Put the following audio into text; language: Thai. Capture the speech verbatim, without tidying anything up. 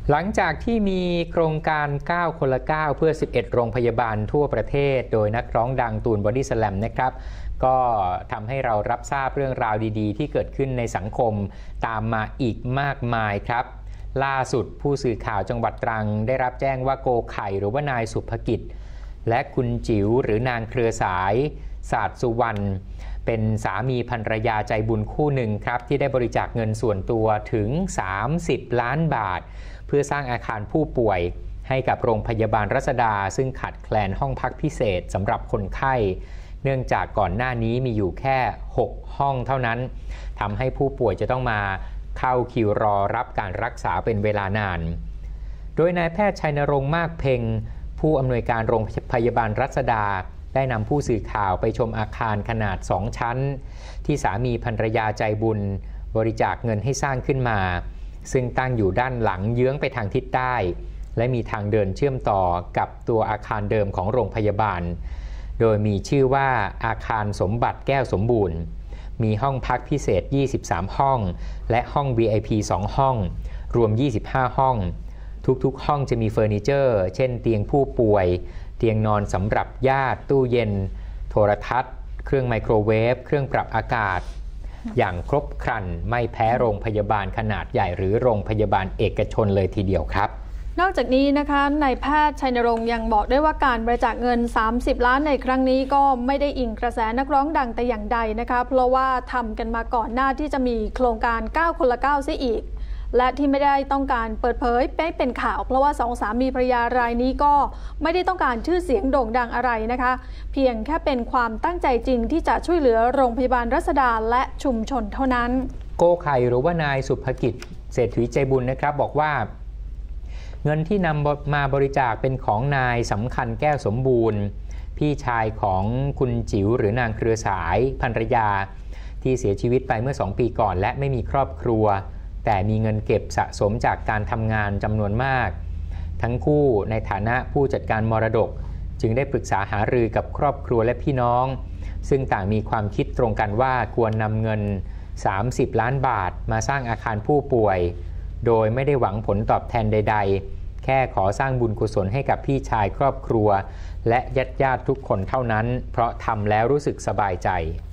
หลังจากที่มีโครงการเก้าคนละเก้าเพื่อสิบเอ็ดโรงพยาบาลทั่วประเทศโดยนักร้องดังตูนบอดี้สแลมนะครับก็ทำให้เรารับทราบเรื่องราวดีๆที่เกิดขึ้นในสังคมตามมาอีกมากมายครับล่าสุดผู้สื่อข่าวจังหวัดตรังได้รับแจ้งว่าโกไข่หรือว่านายสุภกิจและคุณจิ๋วหรือนางเครือสายศาสตร์สุวรรณเป็นสามีภรรยาใจบุญคู่หนึ่งครับที่ได้บริจาคเงินส่วนตัวถึงสามสิบล้านบาทเพื่อสร้างอาคารผู้ป่วยให้กับโรงพยาบาลรัศดาซึ่งขาดแคลนห้องพักพิเศษสำหรับคนไข้เนื่องจากก่อนหน้านี้มีอยู่แค่หกห้องเท่านั้นทำให้ผู้ป่วยจะต้องมาเข้าคิวรอรับการรักษาเป็นเวลานานโดยนายแพทย์ชัยนรงค์มากเพ็งผู้อำนวยการโรงพยาบาลรัศดาได้นำผู้สื่อข่าวไปชมอาคารขนาดสองชั้นที่สามีภรรยาใจบุญบริจาคเงินให้สร้างขึ้นมาซึ่งตั้งอยู่ด้านหลังเยื้องไปทางทิศใต้และมีทางเดินเชื่อมต่อกับตัวอาคารเดิมของโรงพยาบาลโดยมีชื่อว่าอาคารสมบัติแก้วสมบูรณ์มีห้องพักพิเศษยี่สิบสามห้องและห้อง วี ไอ พี สองห้องรวมยี่สิบห้าห้องทุกๆห้องจะมีเฟอร์นิเจอร์เช่นเตียงผู้ป่วยเตียงนอนสำหรับญาติตู้เย็นโทรทัศน์เครื่องไมโครเวฟเครื่องปรับอากาศอย่างครบครันไม่แพ้โรงพยาบาลขนาดใหญ่หรือโรงพยาบาลเอกชนเลยทีเดียวครับนอกจากนี้นะคะนายแพทย์ชัยนรงค์ยังบอกด้วยว่าการบริจาคเงินสามสิบล้านในครั้งนี้ก็ไม่ได้อิงกระแสนักร้องดังแต่อย่างใดนะคะเพราะว่าทำกันมาก่อนหน้าที่จะมีโครงการเก้าคนละเก้าเสียอีกและที่ไม่ได้ต้องการเปิดเผยไม่เป็นข่าวเพราะว่าสองสามีภรรยารายนี้ก็ไม่ได้ต้องการชื่อเสียงโด่งดังอะไรนะคะเพียงแค่เป็นความตั้งใจจริงที่จะช่วยเหลือโรงพยาบาลรัศดาและชุมชนเท่านั้นโกไข่หรือว่านายสุภกิจเศรษฐีใจบุญนะครับบอกว่าเงินที่นำมาบริจาคเป็นของนายสำคัญแก้วสมบูรณ์พี่ชายของคุณจิ๋วหรือนางเครือสายภรรยาที่เสียชีวิตไปเมื่อสองปีก่อนและไม่มีครอบครัวแต่มีเงินเก็บสะสมจากการทำงานจำนวนมากทั้งคู่ในฐานะผู้จัดการมรดกจึงได้ปรึกษาหารือกับครอบครัวและพี่น้องซึ่งต่างมีความคิดตรงกันว่าควรนำเงินสามสิบล้านบาทมาสร้างอาคารผู้ป่วยโดยไม่ได้หวังผลตอบแทนใดๆแค่ขอสร้างบุญกุศลให้กับพี่ชายครอบครัวและญาติๆทุกคนเท่านั้นเพราะทำแล้วรู้สึกสบายใจ